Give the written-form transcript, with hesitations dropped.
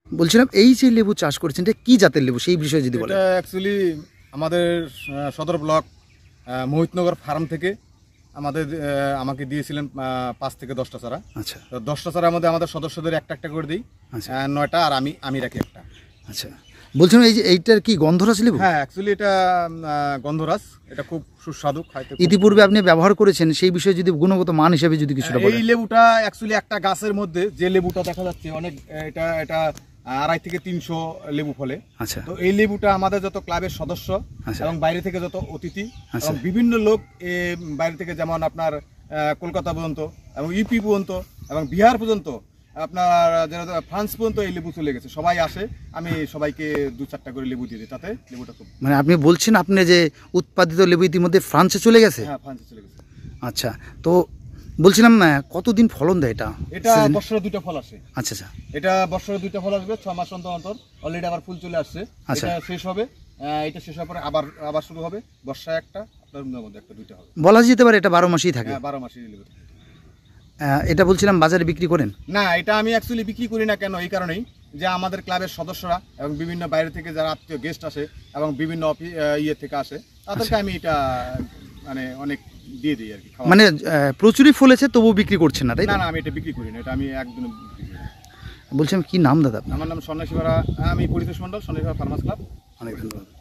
বলছিলাম এই যে লেবু চাষ করেছেন এটা কি জাতের লেবু সেই বিষয়ে যদি বলেন। এটা অ্যাকচুয়ালি আমাদের সদর ব্লক মোহিতনগর ফার্ম থেকে আমাকে দিয়েছিলেন 5 থেকে 10টা চারা। আচ্ছা, তো 10টা চারার মধ্যে আমাদের সদস্যদের একটা একটা করে দিই, 9টা, আর আমি রাখি একটা। আচ্ছা, বলছিলাম এই যে এইটার কি গন্ধরাজ লেবু? হ্যাঁ, অ্যাকচুয়ালি এটা গন্ধরাজ, এটা খুব সুস্বাদু খাইতে। ইতিপূর্বে আপনি ব্যবহার করেছেন সেই বিষয়ে যদি গুণগত মান হিসেবে যদি কিছুটা বলেন। এই লেবুটা অ্যাকচুয়ালি একটা গাছের মধ্যে যে লেবুটা দেখা যাচ্ছে অনেক, এটা 250 থেকে 300 লেবু ফলে। আচ্ছা, তো এই লেবুটা আমাদের যত ক্লাবের সদস্য এবং বাইরে থেকে যত অতিথি এবং বিভিন্ন লোক বাইরে থেকে, যেমন আপনার কলকাতা পর্যন্ত এবং ইউপি পর্যন্ত এবং বিহার পর্যন্ত, আপনার ফ্রান্স পর্যন্ত এই লেবু চলে গেছে, সবাই আসে। আমি সবাইকে 2-4টা করে লেবু দিয়ে দিই, তাতে লেবুটা খুব। মানে আপনি বলছেন আপনি যে উৎপাদিত লেবু ইতিমধ্যে ফ্রান্সে চলে গেছে? হ্যাঁ, ফ্রান্সে চলে গেছে। আচ্ছা, তো বলছিলাম কতদিন ফলন দেয় এটা? এটা বছরে 2টা ফল আসে। আচ্ছা আচ্ছা, এটা বছরে 2টা ফল আসবে, 6 মাস অন্তর অন্তর। অলরেডি আবার ফুল চলে আসছে। এটা শেষ হবে, এটা শেষ হওয়ার পরে আবার শুরু হবে। বর্ষায় একটা, আপনার মধ্যে একটা, 2টা হবে। বলা যেতে পারে এটা 12 মাসই থাকে? হ্যাঁ, 12 মাসই লেবু থাকে। এটা বলছিলাম বাজারে বিক্রি করেন? না, এটা আমি অ্যাকচুয়ালি বিক্রি করি না। কেন? এই কারণেই যে আমাদের ক্লাবের সদস্যরা এবং বিভিন্ন বাইরে থেকে যারা আত্মীয় গেস্ট আসে এবং বিভিন্ন ইয়ে থেকে আসে, তাদেরকে আমি এটা মানে অনেক দিয়ে দিই আর কি। মানে প্রচুরই ফলেছে তবু বিক্রি করছেন না, তাই না? না, আমি এটা বিক্রি করি না, এটা আমি একদম বিক্রি করি না। বলছিলাম কি নাম দাদা? আমার নাম সন্ন্যাসী ভাড়া, আমি পরিতোষ মণ্ডল, সন্ন্যাসী ভাড়া ফার্মার্স ক্লাব। অনেক ধন্যবাদ।